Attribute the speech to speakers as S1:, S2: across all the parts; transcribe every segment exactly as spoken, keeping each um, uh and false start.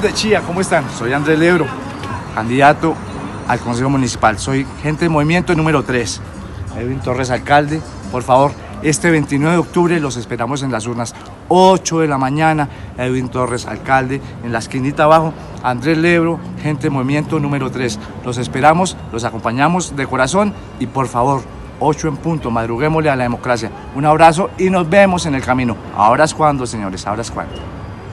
S1: Amigos de Chía, ¿cómo están? Soy Andrés Lebro, candidato al Consejo Municipal. Soy gente de movimiento número tres. Edwin Torres, alcalde. Por favor, este veintinueve de octubre los esperamos en las urnas. ocho de la mañana, Edwin Torres, alcalde. En la esquinita abajo, Andrés Lebro, gente de movimiento número tres. Los esperamos, los acompañamos de corazón y por favor, ocho en punto, madruguémosle a la democracia. Un abrazo y nos vemos en el camino. Ahora es cuando, señores, ahora es cuando.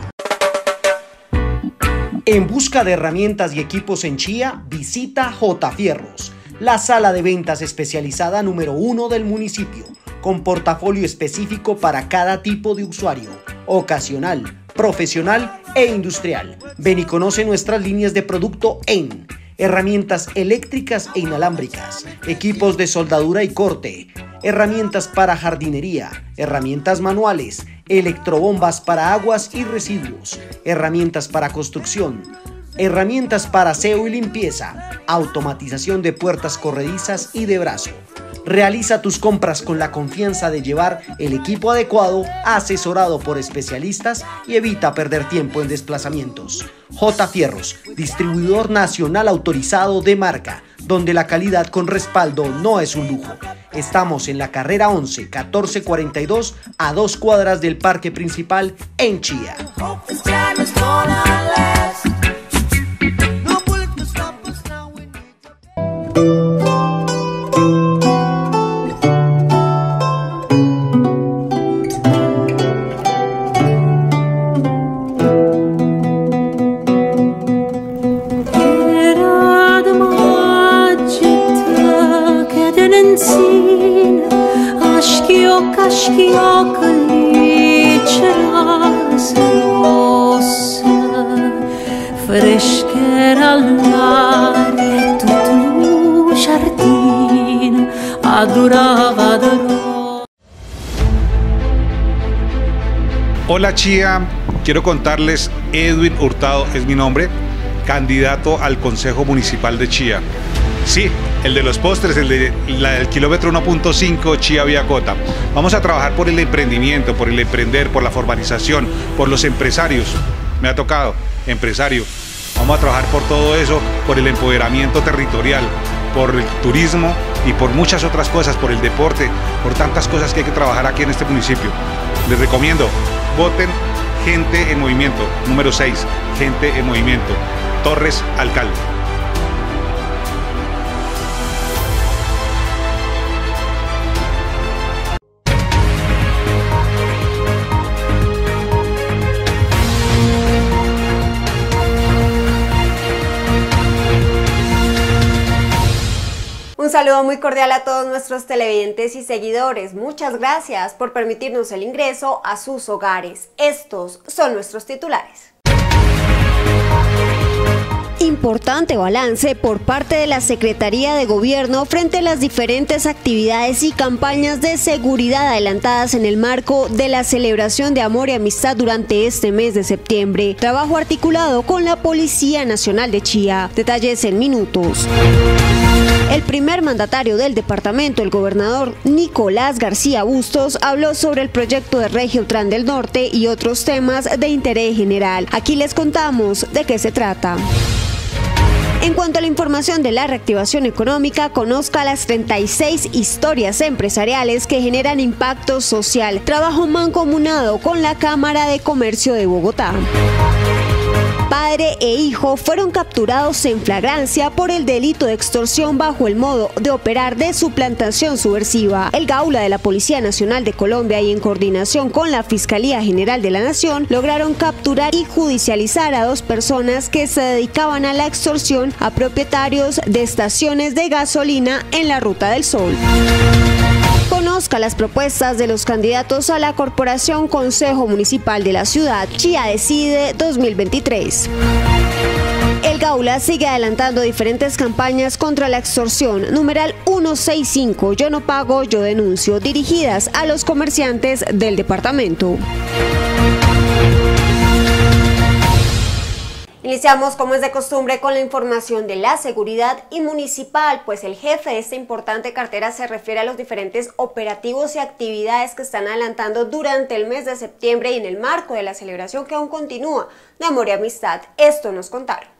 S2: En busca de herramientas y equipos en Chía, visita J. Fierros, la sala de ventas especializada número uno del municipio, con portafolio específico para cada tipo de usuario, ocasional, profesional e industrial. Ven y conoce nuestras líneas de producto en herramientas eléctricas e inalámbricas, equipos de soldadura y corte, herramientas para jardinería, herramientas manuales, electrobombas para aguas y residuos, herramientas para construcción, herramientas para aseo y limpieza, automatización de puertas corredizas y de brazo. Realiza tus compras con la confianza de llevar el equipo adecuado, asesorado por especialistas y evita perder tiempo en desplazamientos. J. Fierros, distribuidor nacional autorizado de marca, donde la calidad con respaldo no es un lujo. Estamos en la carrera once, catorce cuarenta y dos, a dos cuadras del parque principal en Chía.
S3: Fresquera all'aria tutto un giardino adorava adorò.
S4: Hola Chía, quiero contarles, Edwin Hurtado es mi nombre, candidato al Consejo Municipal de Chía. Sí, el de los postres, el de la del kilómetro uno punto cinco Chía Viacota. Vamos a trabajar por el emprendimiento, por el emprender, por la formalización, por los empresarios. Me ha tocado, empresario. Vamos a trabajar por todo eso, por el empoderamiento territorial, por el turismo y por muchas otras cosas, por el deporte, por tantas cosas que hay que trabajar aquí en este municipio. Les recomiendo, voten Gente en Movimiento, número seis, Gente en Movimiento, Torres, alcalde.
S5: Un saludo muy cordial a todos nuestros televidentes y seguidores. Muchas gracias por permitirnos el ingreso a sus hogares. Estos son nuestros titulares. Importante balance por parte de la Secretaría de Gobierno frente a las diferentes actividades y campañas de seguridad adelantadas en el marco de la celebración de Amor y Amistad durante este mes de septiembre. Trabajo articulado con la Policía Nacional de Chía. Detalles en minutos. El primer mandatario del departamento, el gobernador Nicolás García Bustos, habló sobre el proyecto de Regiotran del Norte y otros temas de interés general. Aquí les contamos de qué se trata. En cuanto a la información de la reactivación económica, conozca las treinta y seis historias empresariales que generan impacto social. Trabajo mancomunado con la Cámara de Comercio de Bogotá. Padre e hijo fueron capturados en flagrancia por el delito de extorsión bajo el modo de operar de suplantación subversiva. El Gaula de la Policía Nacional de Colombia y en coordinación con la Fiscalía General de la Nación lograron capturar y judicializar a dos personas que se dedicaban a la extorsión a propietarios de estaciones de gasolina en la Ruta del Sol. Conozca las propuestas de los candidatos a la Corporación Consejo Municipal de la Ciudad. Chía Decide dos mil veintitrés. El Gaula sigue adelantando diferentes campañas contra la extorsión. Numeral ciento sesenta y cinco, yo no pago, yo denuncio, dirigidas a los comerciantes del departamento. Iniciamos, como es de costumbre, con la información de la seguridad y municipal, pues el jefe de esta importante cartera se refiere a los diferentes operativos y actividades que están adelantando durante el mes de septiembre y en el marco de la celebración que aún continúa de Amor y Amistad. Esto nos contaron.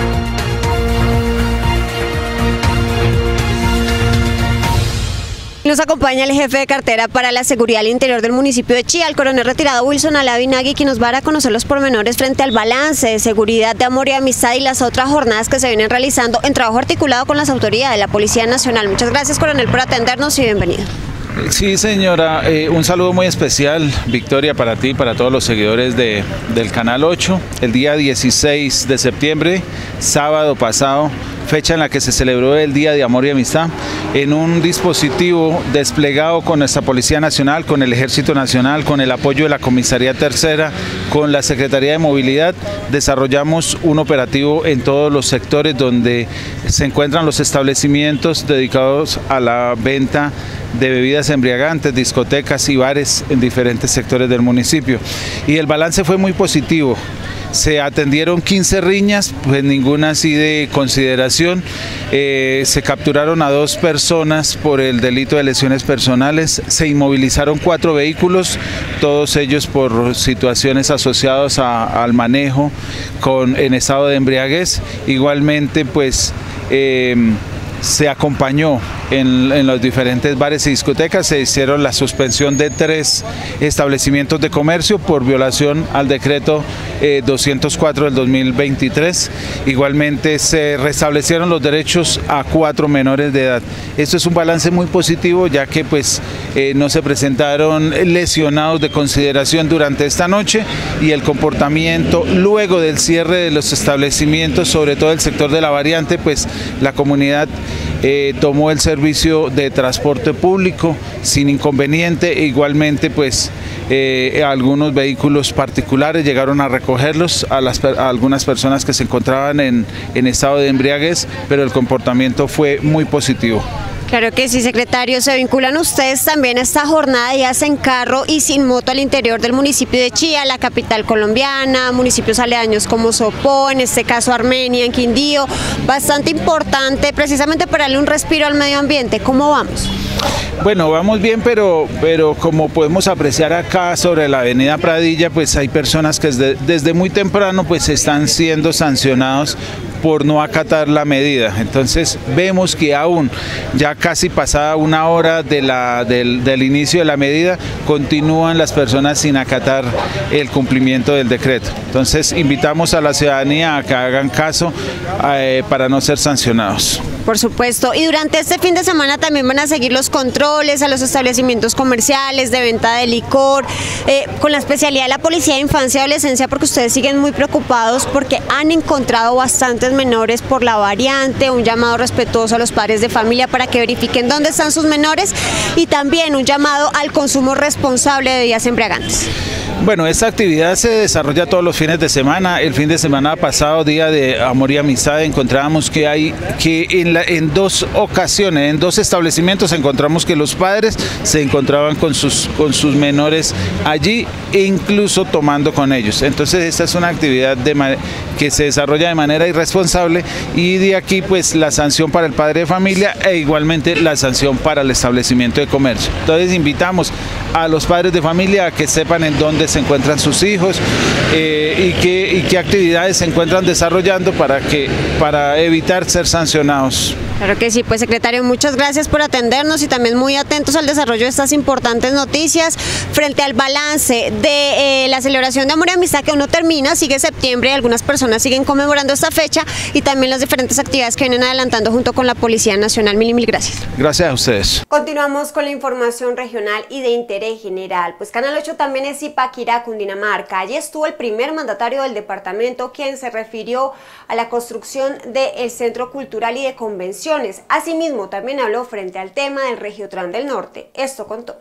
S5: Nos acompaña el jefe de cartera para la seguridad al interior del municipio de Chía, el coronel retirado Wilson Alavinagui, quien nos va a dar a conocer los pormenores frente al balance de seguridad de Amor y Amistad y las otras jornadas que se vienen realizando en trabajo articulado con las autoridades de la Policía Nacional. Muchas gracias, coronel, por atendernos y bienvenido.
S6: Sí, señora, eh, un saludo muy especial, Victoria, para ti y para todos los seguidores de, del Canal ocho. El día dieciséis de septiembre, sábado pasado, fecha en la que se celebró el Día de Amor y Amistad, en un dispositivo desplegado con nuestra Policía Nacional, con el Ejército Nacional, con el apoyo de la Comisaría Tercera, con la Secretaría de Movilidad, desarrollamos un operativo en todos los sectores donde se encuentran los establecimientos dedicados a la venta de bebidas embriagantes, discotecas y bares en diferentes sectores del municipio. Y el balance fue muy positivo. Se atendieron quince riñas, pues ninguna así de consideración. Eh, se capturaron a dos personas por el delito de lesiones personales. Se inmovilizaron cuatro vehículos, todos ellos por situaciones asociadas a, al manejo con, en estado de embriaguez. Igualmente, pues eh, se acompañó en, en los diferentes bares y discotecas, se hicieron la suspensión de tres establecimientos de comercio por violación al decreto eh, doscientos cuatro del dos mil veintitrés. Igualmente se restablecieron los derechos a cuatro menores de edad. Esto es un balance muy positivo, ya que pues eh, no se presentaron lesionados de consideración durante esta noche, y el comportamiento luego del cierre de los establecimientos, sobre todo el sector de la variante, pues la comunidad Eh, tomó el servicio de transporte público sin inconveniente. E igualmente pues eh, algunos vehículos particulares llegaron a recogerlos a, las, a algunas personas que se encontraban en, en estado de embriaguez, pero el comportamiento fue muy positivo.
S5: Claro que sí, secretario. Se vinculan ustedes también a esta jornada de Hacen Carro y Sin Moto al interior del municipio de Chía, la capital colombiana, municipios aledaños como Sopó, en este caso Armenia, en Quindío, bastante importante precisamente para darle un respiro al medio ambiente. ¿Cómo vamos?
S6: Bueno, vamos bien, pero, pero como podemos apreciar acá sobre la avenida Pradilla, pues hay personas que desde, desde muy temprano pues están siendo sancionados por no acatar la medida. Entonces vemos que aún ya casi pasada una hora de la, del, del inicio de la medida, continúan las personas sin acatar el cumplimiento del decreto. Entonces invitamos a la ciudadanía a que hagan caso eh, para no ser sancionados.
S5: Por supuesto, y durante este fin de semana también van a seguir los controles a los establecimientos comerciales de venta de licor, eh, con la especialidad de la Policía de Infancia y Adolescencia, porque ustedes siguen muy preocupados porque han encontrado bastantes menores por la variante. Un llamado respetuoso a los padres de familia para que verifiquen dónde están sus menores, y también un llamado al consumo responsable de bebidas embriagantes.
S6: Bueno, esta actividad se desarrolla todos los fines de semana. El fin de semana pasado, Día de Amor y Amistad, encontramos que hay que en, la, en dos ocasiones, en dos establecimientos, encontramos que los padres se encontraban con sus, con sus menores allí e incluso tomando con ellos. Entonces esta es una actividad de, que se desarrolla de manera irresponsable, y de aquí pues la sanción para el padre de familia e igualmente la sanción para el establecimiento de comercio. Entonces invitamos a los padres de familia a que sepan en dónde se encuentran sus hijos eh, y, qué, y qué actividades se encuentran desarrollando para, que, para evitar ser sancionados.
S5: Claro que sí, pues secretario, muchas gracias por atendernos y también muy atentos al desarrollo de estas importantes noticias frente al balance de eh, la celebración de Amor y Amistad, que aún no termina, sigue septiembre, algunas personas siguen conmemorando esta fecha, y también las diferentes actividades que vienen adelantando junto con la Policía Nacional. Mil y mil gracias.
S6: Gracias a ustedes.
S5: Continuamos con la información regional y de interés general. Pues Canal ocho también es Zipaquirá, Cundinamarca. Allí estuvo el primer mandatario del departamento, quien se refirió a la construcción del Centro Cultural y de Convenciones. Asimismo, también habló frente al tema del Regiotran del Norte. Esto contó.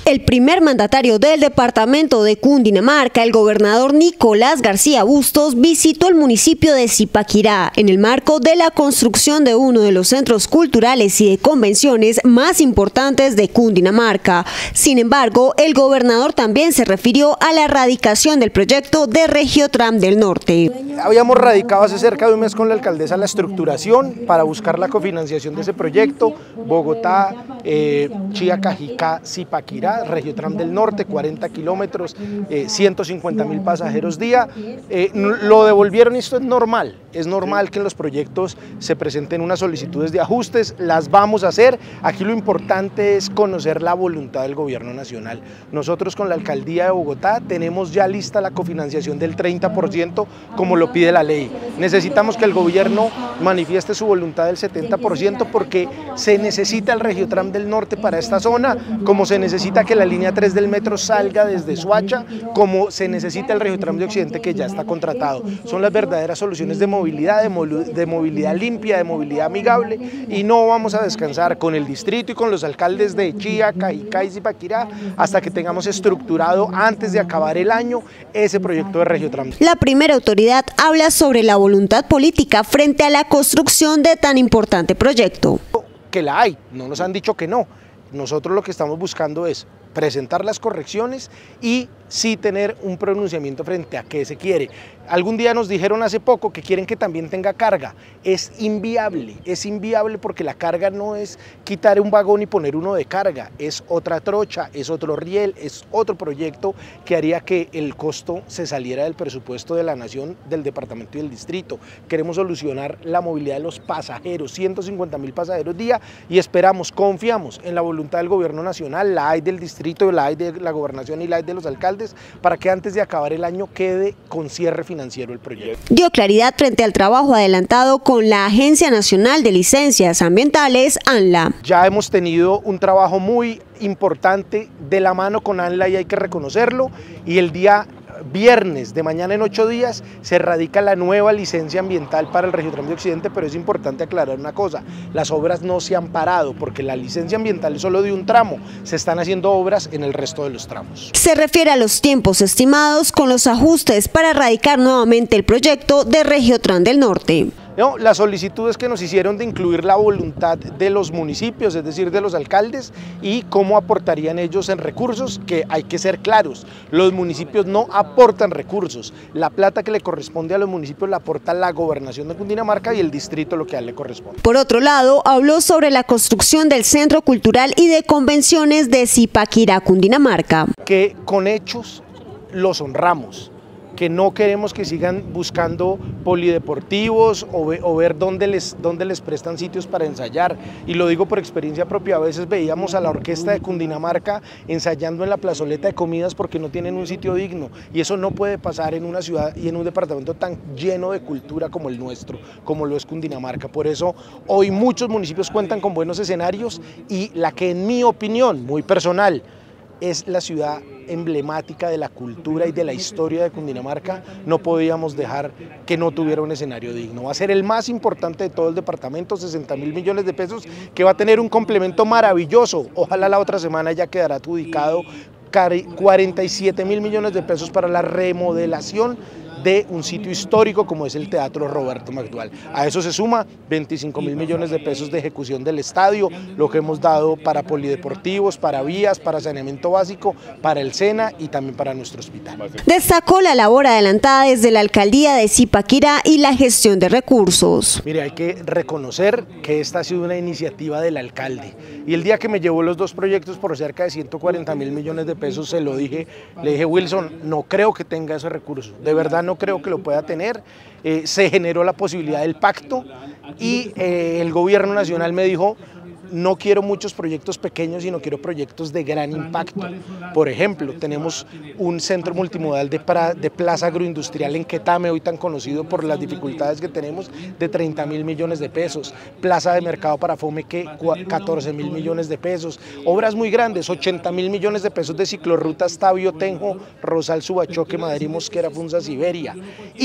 S5: El primer mandatario del departamento de Cundinamarca, el gobernador Nicolás García Bustos, visitó el municipio de Zipaquirá en el marco de la construcción de uno de los centros culturales y de convenciones más importantes de Cundinamarca. Sin embargo, el gobernador también se refirió a la radicación del proyecto de Regiotram del Norte.
S7: Habíamos radicado hace cerca de un mes con la alcaldesa la estructuración para buscar la cofinanciación de ese proyecto. Bogotá, eh, Chía, Cajicá, Zipaquirá, Regiotram del Norte, cuarenta kilómetros, eh, ciento cincuenta mil pasajeros día. Eh, lo devolvieron y esto es normal. Es normal que en los proyectos se presenten unas solicitudes de ajustes, las vamos a hacer. Aquí lo importante es conocer la voluntad del gobierno nacional. Nosotros con la alcaldía de Bogotá tenemos ya lista la cofinanciación del treinta por ciento como lo pide la ley. Necesitamos que el gobierno manifieste su voluntad del setenta por ciento porque se necesita el Regiotram del Norte para esta zona, como se necesita que la línea tres del metro salga desde Soacha, como se necesita el Regiotram de Occidente que ya está contratado. Son las verdaderas soluciones de movilidad. Movilidad, de, mo de movilidad limpia, de movilidad amigable, y no vamos a descansar con el distrito y con los alcaldes de Chía, Cajicá y Zipaquirá hasta que tengamos estructurado antes de acabar el año ese proyecto de Regiotram.
S5: La primera autoridad habla sobre la voluntad política frente a la construcción de tan importante proyecto.
S7: Que la hay, no nos han dicho que no. Nosotros lo que estamos buscando es presentar las correcciones y sí tener un pronunciamiento frente a qué se quiere. Algún día nos dijeron hace poco que quieren que también tenga carga. Es inviable, es inviable porque la carga no es quitar un vagón y poner uno de carga, es otra trocha, es otro riel, es otro proyecto que haría que el costo se saliera del presupuesto de la nación, del departamento y del distrito. Queremos solucionar la movilidad de los pasajeros, ciento cincuenta mil pasajeros día, y esperamos, confiamos en la voluntad del gobierno nacional, la hay del distrito, la hay de la gobernación y la hay de los alcaldes, para que antes de acabar el año quede con cierre financiero el proyecto.
S5: Dio claridad frente al trabajo adelantado con la Agencia Nacional de Licencias Ambientales, ANLA.
S7: Ya hemos tenido un trabajo muy importante de la mano con ANLA y hay que reconocerlo, y el día viernes de mañana en ocho días se radica la nueva licencia ambiental para el Regiotram de Occidente, pero es importante aclarar una cosa, las obras no se han parado porque la licencia ambiental es solo de un tramo, se están haciendo obras en el resto de los tramos.
S5: Se refiere a los tiempos estimados con los ajustes para radicar nuevamente el proyecto de Regiotram del Norte.
S7: No, las solicitudes que nos hicieron de incluir la voluntad de los municipios, es decir, de los alcaldes, y cómo aportarían ellos en recursos, que hay que ser claros, los municipios no aportan recursos, la plata que le corresponde a los municipios la aporta la gobernación de Cundinamarca y el distrito lo que a él le corresponde.
S5: Por otro lado, habló sobre la construcción del Centro Cultural y de Convenciones de Zipaquirá, Cundinamarca.
S7: Que con hechos los honramos, que no queremos que sigan buscando polideportivos o, ve, o ver dónde les, dónde les prestan sitios para ensayar, y lo digo por experiencia propia. A veces veíamos a la orquesta de Cundinamarca ensayando en la plazoleta de comidas porque no tienen un sitio digno, y eso no puede pasar en una ciudad y en un departamento tan lleno de cultura como el nuestro, como lo es Cundinamarca. Por eso hoy muchos municipios cuentan con buenos escenarios, y la que en mi opinión muy personal es la ciudad emblemática de la cultura y de la historia de Cundinamarca, no podíamos dejar que no tuviera un escenario digno. Va a ser el más importante de todo el departamento, sesenta mil millones de pesos, que va a tener un complemento maravilloso. Ojalá la otra semana ya quedará adjudicado cuarenta y siete mil millones de pesos para la remodelación de un sitio histórico como es el Teatro Roberto Magdual. A eso se suma veinticinco mil millones de pesos de ejecución del estadio, lo que hemos dado para polideportivos, para vías, para saneamiento básico, para el SENA y también para nuestro hospital.
S5: Destacó la labor adelantada desde la alcaldía de Zipaquirá y la gestión de recursos.
S7: Mire, hay que reconocer que esta ha sido una iniciativa del alcalde, y el día que me llevó los dos proyectos por cerca de ciento cuarenta mil millones de pesos, se lo dije, le dije: Wilson, no creo que tenga ese recurso, de verdad no creo que lo pueda tener. Eh, se generó la posibilidad del pacto y eh, el gobierno nacional me dijo: no quiero muchos proyectos pequeños, sino quiero proyectos de gran impacto. Por ejemplo, tenemos un centro multimodal de, pra, de plaza agroindustrial en Quetame, hoy tan conocido por las dificultades que tenemos, de treinta mil millones de pesos, plaza de mercado para Fomeque, catorce mil millones de pesos, obras muy grandes, ochenta mil millones de pesos de ciclorrutas Tabio Tenjo, Rosal Subachoque, Madrid Mosquera, Funza Siberia, y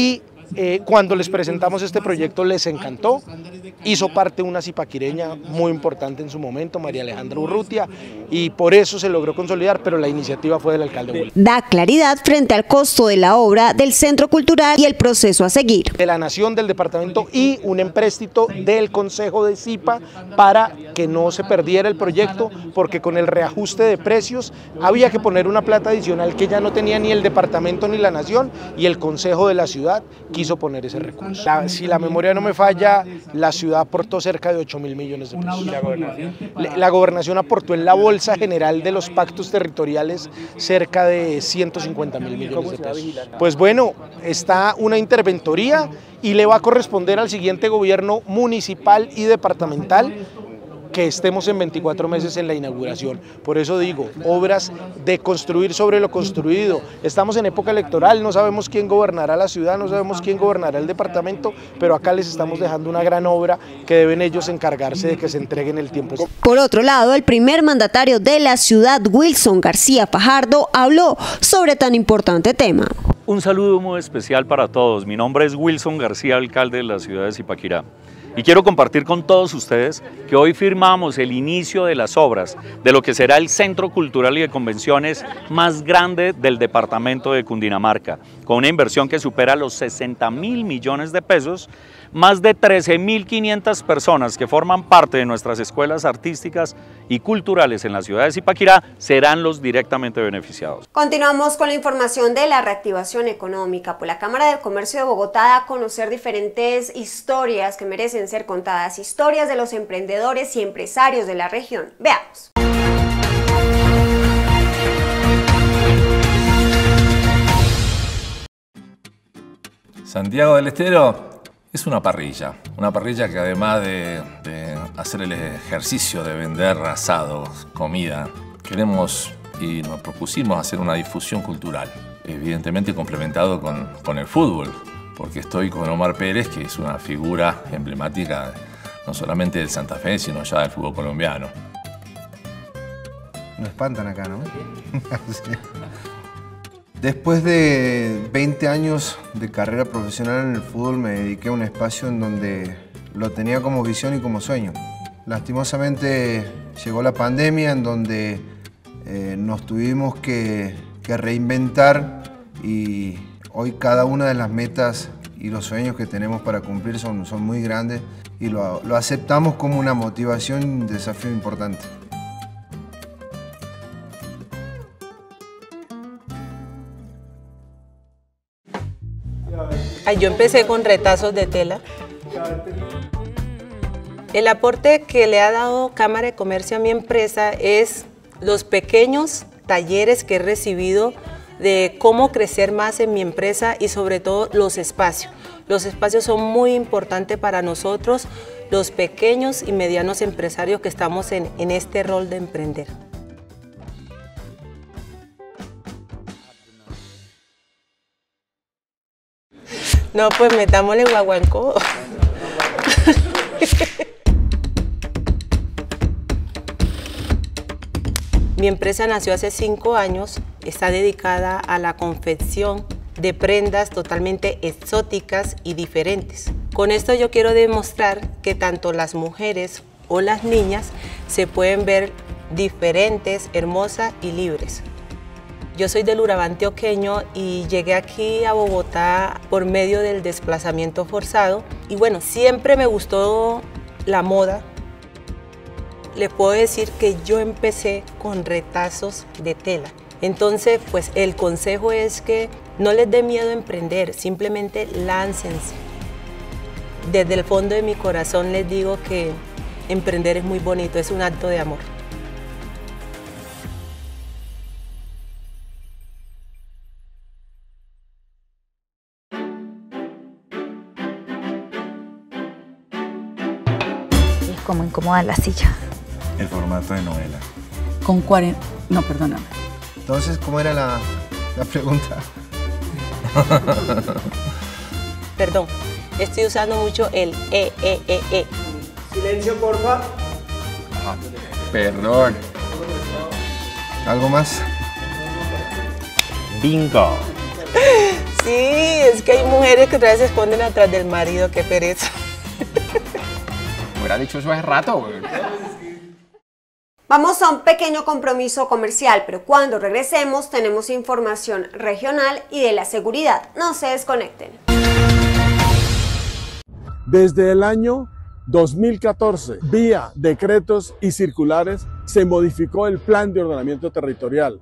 S7: Eh, cuando les presentamos este proyecto les encantó, hizo parte una zipaquireña muy importante en su momento, María Alejandra Urrutia, y por eso se logró consolidar, pero la iniciativa fue del alcalde Wilson.
S5: Da claridad frente al costo de la obra, del centro cultural y el proceso a seguir.
S7: De la Nación, del departamento y un empréstito del Consejo de Zipa para que no se perdiera el proyecto, porque con el reajuste de precios había que poner una plata adicional que ya no tenía ni el departamento ni la Nación, y el Consejo de la ciudad quiso poner ese recurso. La, si la memoria no me falla, la ciudad aportó cerca de ocho mil millones de pesos. ¿La gobernación? La, la gobernación aportó en la bolsa general de los pactos territoriales cerca de ciento cincuenta mil millones de pesos. Pues bueno, está una interventoría y le va a corresponder al siguiente gobierno municipal y departamental que estemos en veinticuatro meses en la inauguración. Por eso digo, obras de construir sobre lo construido. Estamos en época electoral, no sabemos quién gobernará la ciudad, no sabemos quién gobernará el departamento, pero acá les estamos dejando una gran obra que deben ellos encargarse de que se entregue en el tiempo.
S5: Por otro lado, el primer mandatario de la ciudad, Wilson García Fajardo, habló sobre tan importante tema.
S8: Un saludo muy especial para todos. Mi nombre es Wilson García, alcalde de la ciudad de Zipaquirá. Y quiero compartir con todos ustedes que hoy firmamos el inicio de las obras de lo que será el Centro Cultural y de Convenciones más grande del departamento de Cundinamarca, con una inversión que supera los sesenta mil millones de pesos, más de trece mil quinientas personas que forman parte de nuestras escuelas artísticas y culturales en la ciudad de Zipaquirá serán los directamente beneficiados.
S5: Continuamos con la información de la reactivación económica. Pues la Cámara de Comercio de Bogotá da a conocer diferentes historias que merecen ser contadas, historias de los emprendedores y empresarios de la región. Veamos.
S9: Santiago del Estero es una parrilla, una parrilla que además de, de hacer el ejercicio de vender asados, comida, queremos y nos propusimos hacer una difusión cultural, evidentemente complementado con, con el fútbol, porque estoy con Omar Pérez, que es una figura emblemática no solamente del Santa Fe, sino ya del fútbol colombiano.
S10: Nos espantan acá, ¿no? Sí. Después de veinte años de carrera profesional en el fútbol, me dediqué a un espacio en donde lo tenía como visión y como sueño. Lastimosamente llegó la pandemia, en donde eh, nos tuvimos que, que reinventar, y hoy cada una de las metas y los sueños que tenemos para cumplir son, son muy grandes, y lo, lo aceptamos como una motivación y un desafío importante.
S11: Yo empecé con retazos de tela. El aporte que le ha dado Cámara de Comercio a mi empresa es los pequeños talleres que he recibido de cómo crecer más en mi empresa, y sobre todo los espacios. Los espacios son muy importantes para nosotros, los pequeños y medianos empresarios que estamos en, en este rol de emprender. No, pues metámosle guaguancó. Mi empresa nació hace cinco años, está dedicada a la confección de prendas totalmente exóticas y diferentes. Con esto yo quiero demostrar que tanto las mujeres o las niñas se pueden ver diferentes, hermosas y libres. Yo soy del Urabá antioqueño y llegué aquí a Bogotá por medio del desplazamiento forzado. Y bueno, siempre me gustó la moda. Les puedo decir que yo empecé con retazos de tela. Entonces, pues el consejo es que no les dé miedo emprender, simplemente láncense. Desde el fondo de mi corazón les digo que emprender es muy bonito, es un acto de amor.
S12: Como incomoda la silla.
S13: El formato de novela.
S12: Con cuarenta... No, perdóname.
S10: Entonces, ¿cómo era la, la pregunta?
S11: Perdón, estoy usando mucho el E, E, E, E.
S7: Silencio, porfa.
S10: Ah, perdón. ¿Algo más?
S13: Bingo.
S11: Sí, es que hay mujeres que otra vez se esconden atrás del marido, qué pereza.
S14: Me hubiera dicho eso hace rato.
S5: Vamos a un pequeño compromiso comercial, pero cuando regresemos tenemos información regional y de la seguridad. No se desconecten.
S15: Desde el año dos mil catorce, vía decretos y circulares, se modificó el Plan de Ordenamiento Territorial.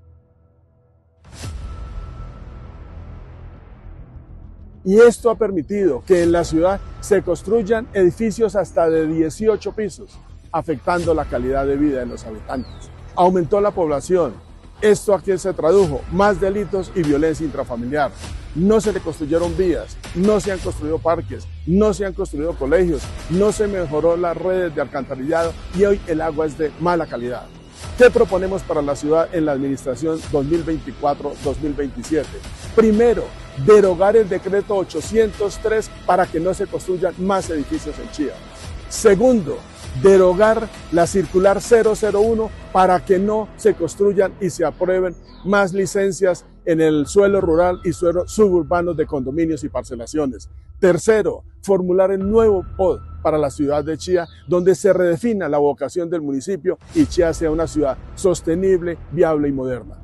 S15: Y esto ha permitido que en la ciudad se construyan edificios hasta de dieciocho pisos, afectando la calidad de vida de los habitantes. Aumentó la población. Esto aquí se tradujo más delitos y violencia intrafamiliar. No se le construyeron vías, no se han construido parques, no se han construido colegios, no se mejoró las redes de alcantarillado y hoy el agua es de mala calidad. ¿Qué proponemos para la ciudad en la administración dos mil veinticuatro dos mil veintisiete? Primero, derogar el decreto ochocientos tres para que no se construyan más edificios en Chía. Segundo, derogar la circular cero cero uno para que no se construyan y se aprueben más licencias en el suelo rural y suelo suburbano de condominios y parcelaciones. Tercero, formular el nuevo P O D para la ciudad de Chía, donde se redefina la vocación del municipio y Chía sea una ciudad sostenible, viable y moderna.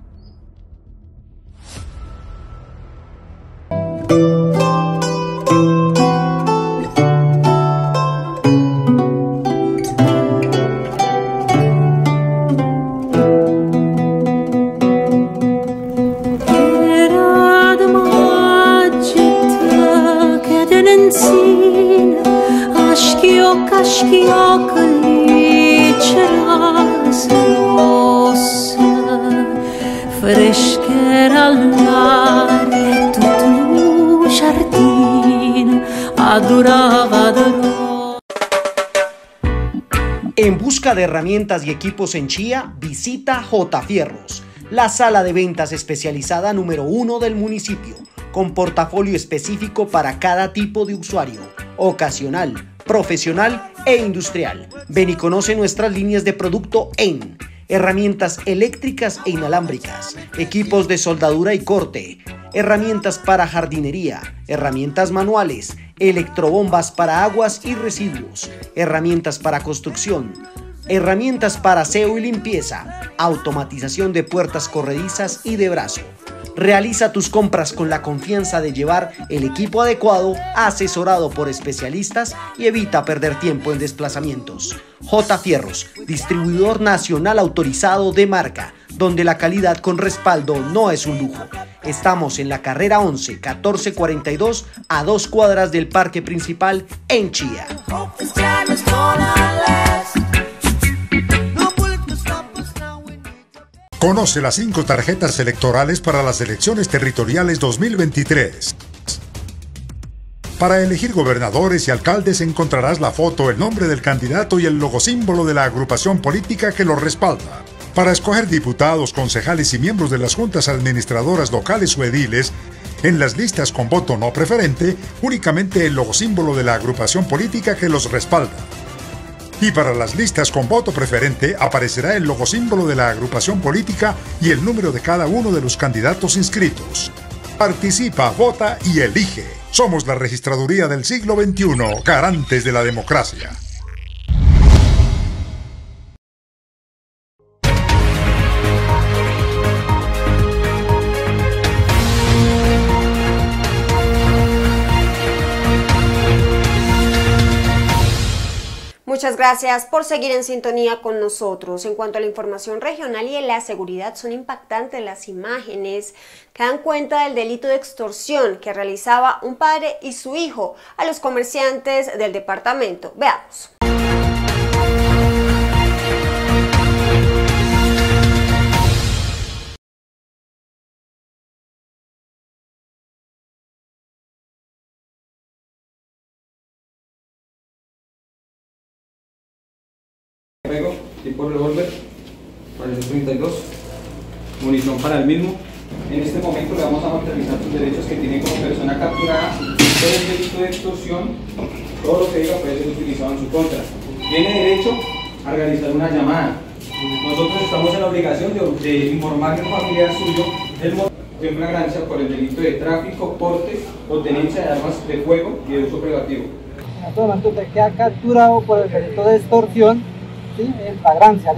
S3: Freschera all'aria e tutto lo giardino adorava d'oro.
S2: En busca de herramientas y equipos en Chía, visita J. Fierros, la sala de ventas especializada número uno del municipio, con portafolio específico para cada tipo de usuario, ocasional, profesional e industrial. Ven y conoce nuestras líneas de producto en herramientas eléctricas e inalámbricas, equipos de soldadura y corte, herramientas para jardinería, herramientas manuales, electrobombas para aguas y residuos, herramientas para construcción, herramientas para aseo y limpieza, automatización de puertas corredizas y de brazo. Realiza tus compras con la confianza de llevar el equipo adecuado, asesorado por especialistas y evita perder tiempo en desplazamientos. J. Fierros, distribuidor nacional autorizado de marca, donde la calidad con respaldo no es un lujo. Estamos en la carrera once, catorce cuarenta y dos, a dos cuadras del parque principal en Chía.
S16: Conoce las cinco tarjetas electorales para las elecciones territoriales dos mil veintitrés. Para elegir gobernadores y alcaldes encontrarás la foto, el nombre del candidato y el logosímbolo de la agrupación política que lo respalda. Para escoger diputados, concejales y miembros de las juntas administradoras locales o ediles, en las listas con voto no preferente, únicamente el logosímbolo de la agrupación política que los respalda. Y para las listas con voto preferente aparecerá el logosímbolo de la agrupación política y el número de cada uno de los candidatos inscritos. Participa, vota y elige. Somos la registraduría del siglo veintiuno, garantes de la democracia.
S5: Muchas gracias por seguir en sintonía con nosotros. En cuanto a la información regional y de la seguridad, son impactantes las imágenes que dan cuenta del delito de extorsión que realizaba un padre y su hijo a los comerciantes del departamento. Veamos.
S17: Juego tipo revólver, parecer treinta y dos, munición para el mismo. En este momento le vamos a materializar sus derechos que tiene como persona capturada por el delito de extorsión. Todo lo que diga puede ser utilizado en su contra. Tiene derecho a realizar una llamada. Nosotros estamos en la obligación de, de informarle a un familiar suyo del motivo. en flagrancia por el delito de tráfico, porte o tenencia de armas de fuego y de uso privativo.
S18: En este momento usted queda capturado por el delito de extorsión, ¿sí?, en flagrancia.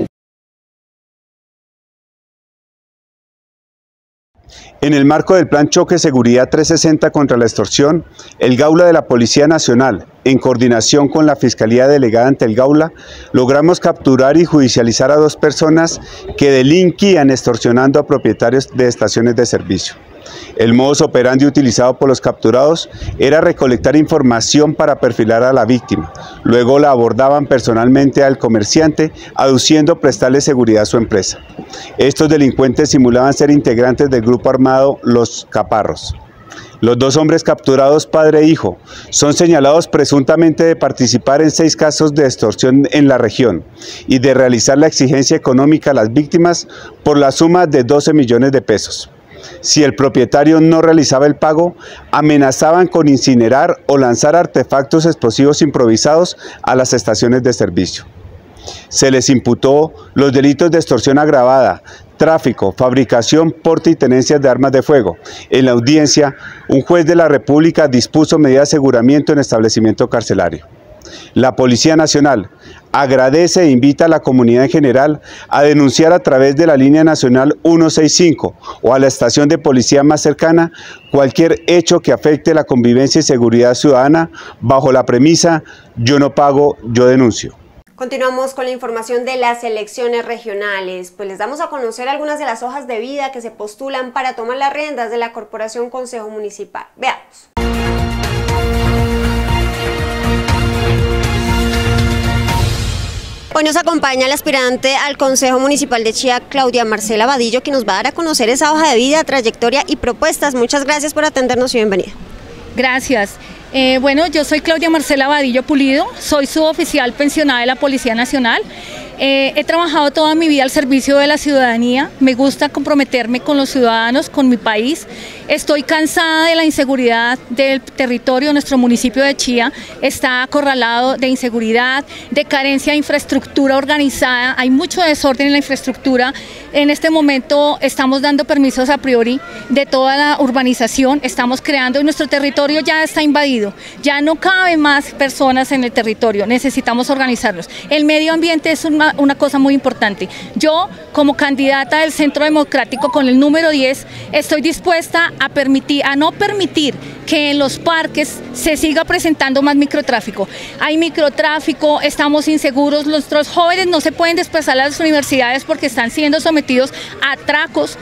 S19: En el marco del Plan Choque Seguridad trescientos sesenta contra la extorsión, el Gaula de la Policía Nacional, en coordinación con la Fiscalía Delegada ante el Gaula, logramos capturar y judicializar a dos personas que delinquían extorsionando a propietarios de estaciones de servicio. El modus operandi utilizado por los capturados era recolectar información para perfilar a la víctima. Luego la abordaban personalmente al comerciante, aduciendo prestarle seguridad a su empresa. Estos delincuentes simulaban ser integrantes del grupo armado Los Caparros. Los dos hombres capturados, padre e hijo, son señalados presuntamente de participar en seis casos de extorsión en la región y de realizar la exigencia económica a las víctimas por la suma de doce millones de pesos. Si el propietario no realizaba el pago, amenazaban con incinerar o lanzar artefactos explosivos improvisados a las estaciones de servicio. Se les imputó los delitos de extorsión agravada, tráfico, fabricación, porte y tenencia de armas de fuego. En la audiencia, un juez de la República dispuso medidas de aseguramiento en establecimiento carcelario. La Policía Nacional agradece e invita a la comunidad en general a denunciar a través de la línea nacional ciento sesenta y cinco o a la estación de policía más cercana cualquier hecho que afecte la convivencia y seguridad ciudadana bajo la premisa "yo no pago, yo denuncio".
S5: Continuamos con la información de las elecciones regionales, pues les damos a conocer algunas de las hojas de vida que se postulan para tomar las riendas de la Corporación Consejo Municipal. Veamos. Hoy nos acompaña la aspirante al Consejo Municipal de Chía, Claudia Marcela Vadillo, que nos va a dar a conocer esa hoja de vida, trayectoria y propuestas. Muchas gracias por atendernos y bienvenida.
S20: Gracias. Eh, bueno, yo soy Claudia Marcela Vadillo Pulido, soy suboficial pensionada de la Policía Nacional. Eh, he trabajado toda mi vida al servicio de la ciudadanía, me gusta comprometerme con los ciudadanos, con mi país. Estoy cansada de la inseguridad del territorio. Nuestro municipio de Chía está acorralado de inseguridad, de carencia de infraestructura organizada, hay mucho desorden en la infraestructura. En este momento estamos dando permisos a priori de toda la urbanización, estamos creando y nuestro territorio ya está invadido, ya no caben más personas en el territorio, necesitamos organizarnos. El medio ambiente es una, una cosa muy importante. Yo, como candidata del Centro Democrático con el número diez, estoy dispuesta a permitir, a no permitir que en los parques se siga presentando más microtráfico. Hay microtráfico, estamos inseguros, nuestros jóvenes no se pueden desplazar a las universidades porque están siendo sometidos a atracos.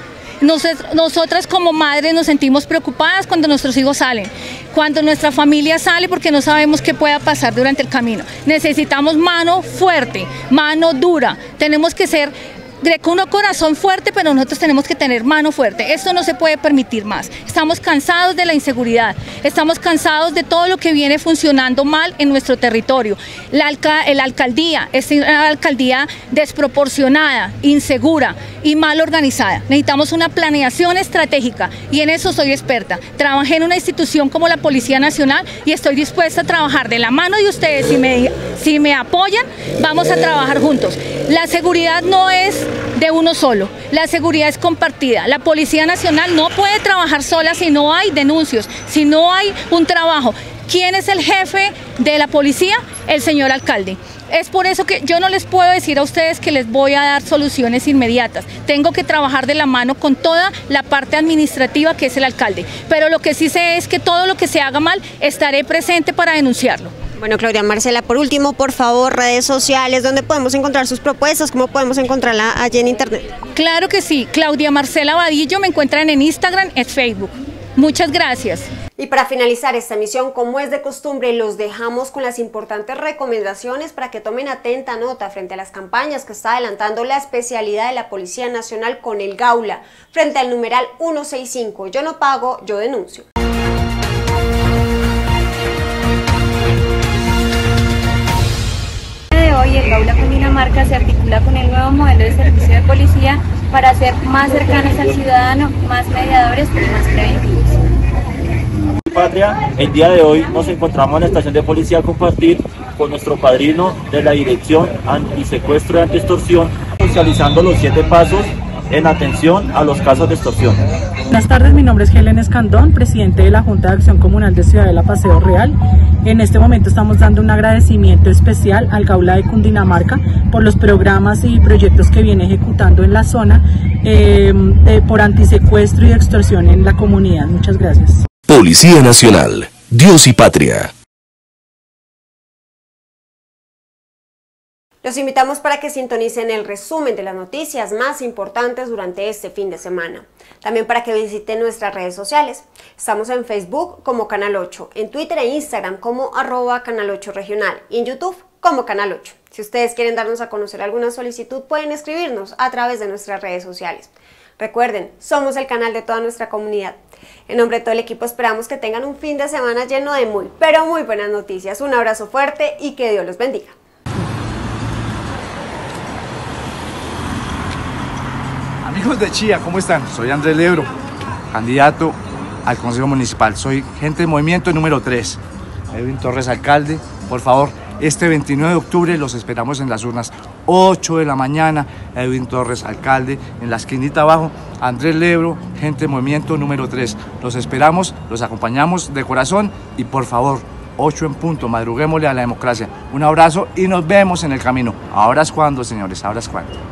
S20: Nosotras como madres nos sentimos preocupadas cuando nuestros hijos salen, cuando nuestra familia sale porque no sabemos qué pueda pasar durante el camino. Necesitamos mano fuerte, mano dura, tenemos que ser de uno corazón fuerte, pero nosotros tenemos que tener mano fuerte. Esto no se puede permitir más. Estamos cansados de la inseguridad, estamos cansados de todo lo que viene funcionando mal en nuestro territorio. La, alca la alcaldía es una alcaldía desproporcionada, insegura y mal organizada. Necesitamos una planeación estratégica y en eso soy experta. Trabajé en una institución como la Policía Nacional y estoy dispuesta a trabajar de la mano de ustedes. Si me, si me apoyan, vamos a trabajar juntos. La seguridad no es de uno solo, la seguridad es compartida. La Policía Nacional no puede trabajar sola si no hay denuncios, si no hay un trabajo. ¿Quién es el jefe de la policía? El señor alcalde. Es por eso que yo no les puedo decir a ustedes que les voy a dar soluciones inmediatas. Tengo que trabajar de la mano con toda la parte administrativa que es el alcalde. Pero lo que sí sé es que todo lo que se haga mal, estaré presente para denunciarlo.
S5: Bueno, Claudia Marcela, por último, por favor, redes sociales, ¿dónde podemos encontrar sus propuestas? ¿Cómo podemos encontrarla allí en internet?
S20: Claro que sí, Claudia Marcela Vadillo, me encuentran en Instagram, en Facebook. Muchas gracias.
S5: Y para finalizar esta emisión, como es de costumbre, los dejamos con las importantes recomendaciones para que tomen atenta nota frente a las campañas que está adelantando la especialidad de la Policía Nacional con el Gaula, frente al numeral ciento sesenta y cinco, yo no pago, yo denuncio.
S21: Hoy el Gaula Cundinamarca se articula con el nuevo modelo de servicio de policía para ser más cercanos al ciudadano, más mediadores y más preventivos.
S22: Patria, el día de hoy nos encontramos en la estación de policía a compartir con nuestro padrino de la Dirección Antisecuestro y Antiextorsión, socializando los siete pasos en atención a los casos de extorsión.
S1: Buenas tardes, mi nombre es Helen Escandón, presidente de la Junta de Acción Comunal de Ciudadela Paseo Real. En este momento estamos dando un agradecimiento especial al Gaula de Cundinamarca por los programas y proyectos que viene ejecutando en la zona eh, de, por antisecuestro y extorsión en la comunidad. Muchas gracias.
S4: Policía Nacional, Dios y Patria.
S5: Los invitamos para que sintonicen el resumen de las noticias más importantes durante este fin de semana. También para que visiten nuestras redes sociales. Estamos en Facebook como Canal ocho, en Twitter e Instagram como arroba Canal ocho Regional y en YouTube como Canal ocho. Si ustedes quieren darnos a conocer alguna solicitud, pueden escribirnos a través de nuestras redes sociales. Recuerden, somos el canal de toda nuestra comunidad. En nombre de todo el equipo esperamos que tengan un fin de semana lleno de muy, pero muy buenas noticias. Un abrazo fuerte y que Dios los bendiga.
S23: Amigos de Chía, ¿cómo están? Soy Andrés Lebro, candidato al Consejo Municipal. Soy gente de movimiento número tres. Edwin Torres, alcalde. Por favor, este veintinueve de octubre los esperamos en las urnas. ocho de la mañana, Edwin Torres, alcalde. En la esquinita abajo, Andrés Lebro, gente de movimiento número tres. Los esperamos, los acompañamos de corazón y por favor, ocho en punto, madruguémosle a la democracia. Un abrazo y nos vemos en el camino. Ahora es cuando, señores, ahora es cuando.